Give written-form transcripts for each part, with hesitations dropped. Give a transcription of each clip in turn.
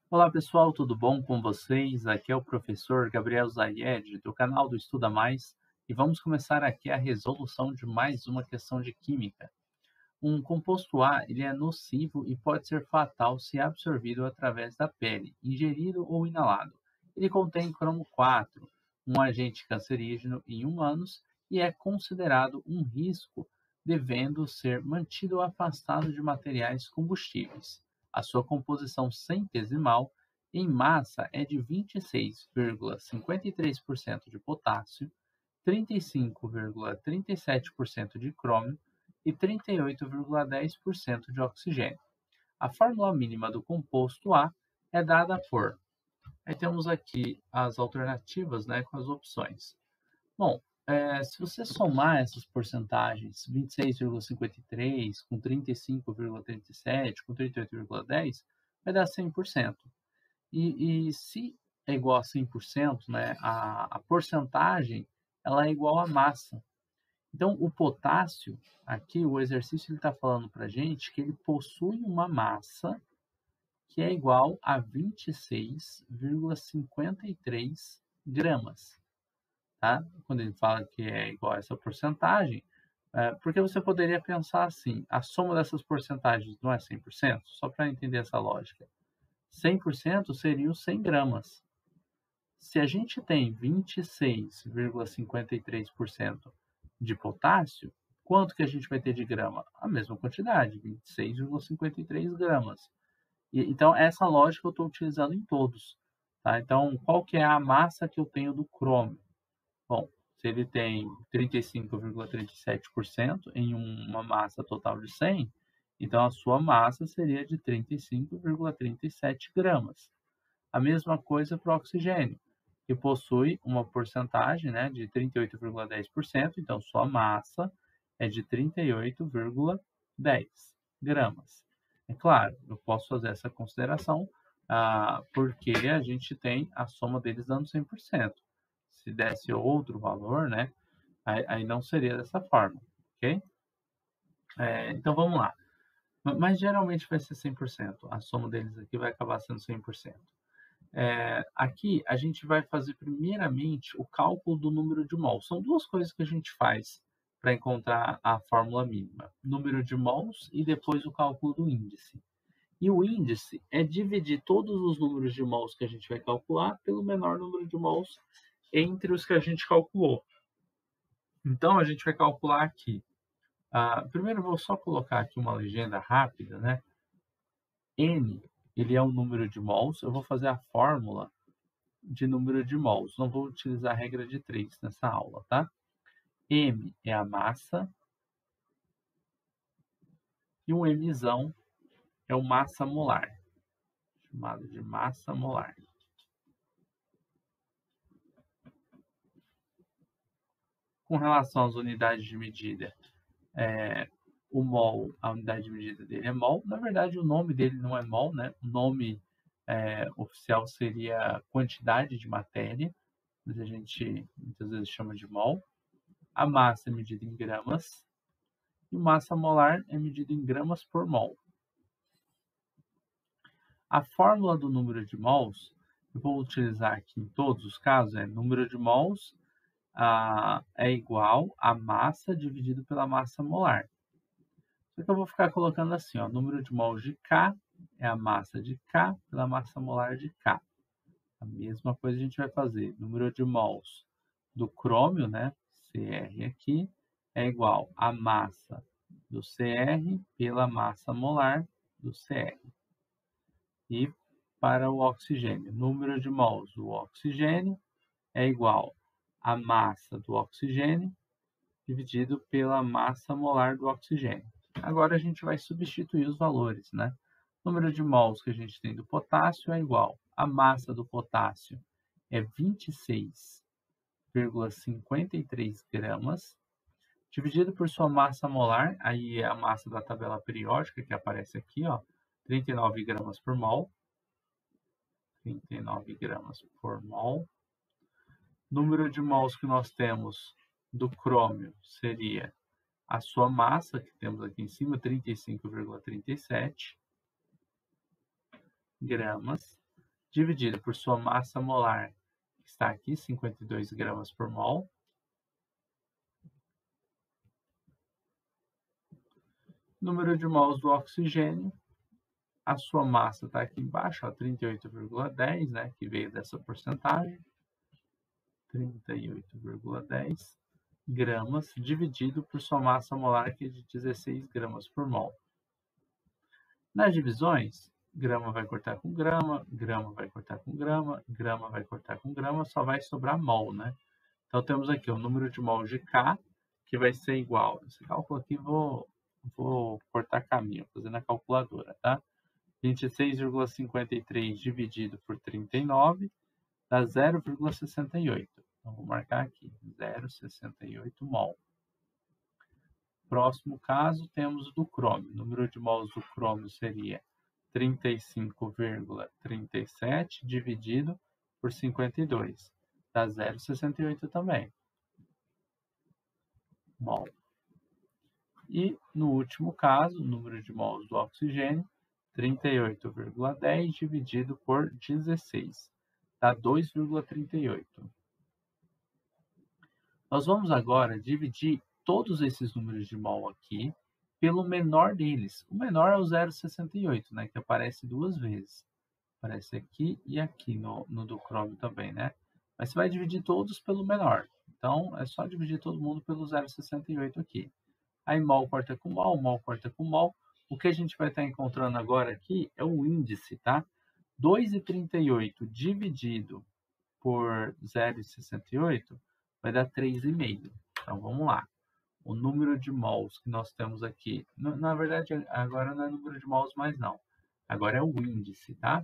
Olá pessoal, tudo bom com vocês? Aqui é o professor Gabriel Zayed, do canal do Estuda Mais, e vamos começar aqui a resolução de mais uma questão de química. Um composto A, ele é nocivo e pode ser fatal se absorvido através da pele, ingerido ou inalado. Ele contém cromo 4, um agente cancerígeno em humanos, e é considerado um risco, devendo ser mantido afastado de materiais combustíveis. A sua composição centesimal em massa é de 26,53% de potássio, 35,37% de crômio e 38,10% de oxigênio. A fórmula mínima do composto A é dada por. Aí temos aqui as alternativas, né, com as opções. Bom, se você somar essas porcentagens, 26,53 com 35,37 com 38,10, vai dar 100%. E se é igual a 100%, né, a porcentagem ela é igual à massa. Então, o potássio, aqui o exercício está falando para a gente que ele possui uma massa que é igual a 26,53 gramas, tá? Quando ele fala que é igual a essa porcentagem, porque você poderia pensar assim, a soma dessas porcentagens não é 100%? Só para entender essa lógica. 100% seriam 100 gramas. Se a gente tem 26,53% de potássio, quanto que a gente vai ter de grama? A mesma quantidade, 26,53 gramas. Então, essa lógica eu estou utilizando em todos. Tá? Então, qual que é a massa que eu tenho do crômio? Bom, se ele tem 35,37% em uma massa total de 100, então a sua massa seria de 35,37 gramas. A mesma coisa para o oxigênio, que possui uma porcentagem, né, de 38,10%, então sua massa é de 38,10 gramas. É claro, eu posso fazer essa consideração, porque a gente tem a soma deles dando 100%. Se desse outro valor, né, aí não seria dessa forma, ok? Então vamos lá. Mas geralmente vai ser 100%. A soma deles aqui vai acabar sendo 100%. Aqui a gente vai fazer primeiramente o cálculo do número de mols. São duas coisas que a gente faz para encontrar a fórmula mínima: número de mols e depois o cálculo do índice. E o índice é dividir todos os números de mols que a gente vai calcular pelo menor número de mols entre os que a gente calculou. Então a gente vai calcular aqui. Primeiro eu vou só colocar aqui uma legenda rápida, né? N, ele é o número de mols. Eu vou fazer a fórmula de número de mols. Não vou utilizar a regra de 3 nessa aula, tá? M é a massa e o Mzão é o massa molar, chamado de massa molar. Com relação às unidades de medida, o mol, a unidade de medida dele é mol. Na verdade, o nome dele não é mol, né? O nome oficial seria quantidade de matéria, mas a gente muitas vezes chama de mol. A massa é medida em gramas e massa molar é medida em gramas por mol. A fórmula do número de mols, eu vou utilizar aqui em todos os casos, número de mols é igual a massa dividido pela massa molar. Só que eu vou ficar colocando assim, ó, número de mols de K é a massa de K pela massa molar de K. A mesma coisa a gente vai fazer. Número de mols do crômio, né, Cr aqui, é igual a massa do Cr pela massa molar do Cr. E para o oxigênio, número de mols do oxigênio é igual a massa do oxigênio dividido pela massa molar do oxigênio. Agora a gente vai substituir os valores, né? O número de mols que a gente tem do potássio é igual a massa do potássio é 26,53 gramas, dividido por sua massa molar, aí é a massa da tabela periódica que aparece aqui, ó, 39 gramas por mol. 39 gramas por mol. Número de mols que nós temos do crômio seria a sua massa, que temos aqui em cima, 35,37 gramas, dividido por sua massa molar, que está aqui, 52 gramas por mol, número de mols do oxigênio, a sua massa está aqui embaixo, 38,10, né, que veio dessa porcentagem, 38,10 gramas, dividido por sua massa molar, que é de 16 gramas por mol. Nas divisões, grama vai cortar com grama, grama vai cortar com grama, grama vai cortar com grama, só vai sobrar mol, né? Então, temos aqui o número de mols de K, que vai ser igual, esse cálculo aqui vou cortar caminho, fazendo a calculadora, tá? 26,53 dividido por 39 dá 0,68. Então, vou marcar aqui, 0,68 mol. Próximo caso, temos o do crômio. O número de mols do crômio seria 35,37 dividido por 52. Dá 0,68 também. Mol. E, no último caso, o número de mols do oxigênio, 38,10 dividido por 16. Dá 2,38. Nós vamos agora dividir todos esses números de mol aqui pelo menor deles. O menor é o 0,68, né, que aparece duas vezes. Aparece aqui e aqui no do crômio também, né? Mas você vai dividir todos pelo menor. Então, é só dividir todo mundo pelo 0,68 aqui. Aí mol corta com mol corta com mol. O que a gente vai estar encontrando agora aqui é o índice, tá? 2,38 dividido por 0,68 vai dar 3,5. Então, vamos lá. O número de mols que nós temos aqui, na verdade, agora não é número de mols mais não. Agora é o índice, tá?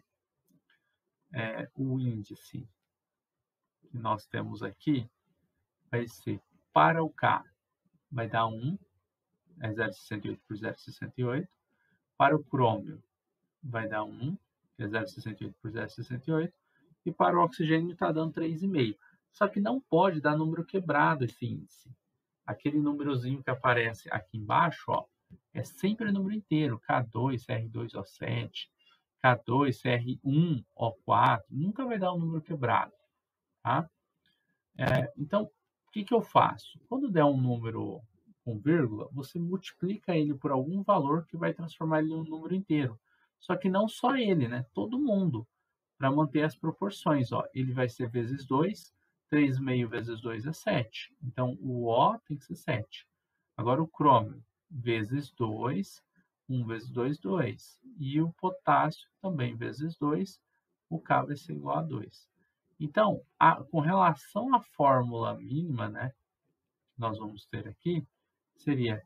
O índice que nós temos aqui vai ser, para o K, vai dar 1, é 0,68 por 0,68. Para o crômio, vai dar 1, que é 0,68 por 0,68. E para o oxigênio está dando 3,5. Só que não pode dar número quebrado esse índice. Aquele númerozinho que aparece aqui embaixo, ó, é sempre o número inteiro, K2, CR2O7, K2, CR1O4, nunca vai dar um número quebrado, tá? Então, o que eu faço? Quando der um número com vírgula, você multiplica ele por algum valor que vai transformar ele em um número inteiro. Só que não só ele, né? Todo mundo, para manter as proporções, ó, ele vai ser vezes 2, 3,5 vezes 2 é 7. Então, o O tem que ser 7. Agora, o crômio, vezes 2, 1 vezes 2, 2. E o potássio, também vezes 2, o K vai ser igual a 2. Então, com relação à fórmula mínima, né, que nós vamos ter aqui, seria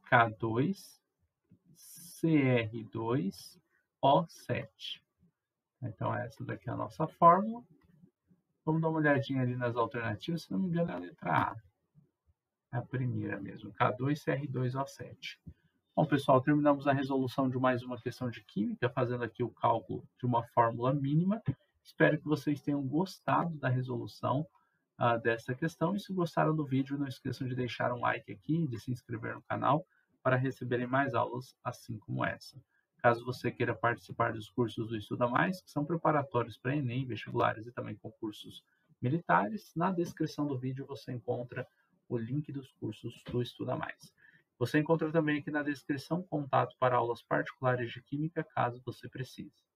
K2CR2O7. Então, essa daqui é a nossa fórmula. Vamos dar uma olhadinha ali nas alternativas, se não me engano é a letra A. É a primeira mesmo, K2CR2O7. Bom, pessoal, terminamos a resolução de mais uma questão de química, fazendo aqui o cálculo de uma fórmula mínima. Espero que vocês tenham gostado da resolução dessa questão. E se gostaram do vídeo, não esqueçam de deixar um like aqui, de se inscrever no canal para receberem mais aulas assim como essa. Caso você queira participar dos cursos do Estuda Mais, que são preparatórios para Enem, vestibulares e também concursos militares, na descrição do vídeo você encontra o link dos cursos do Estuda Mais. Você encontra também aqui na descrição contato para aulas particulares de Química, caso você precise.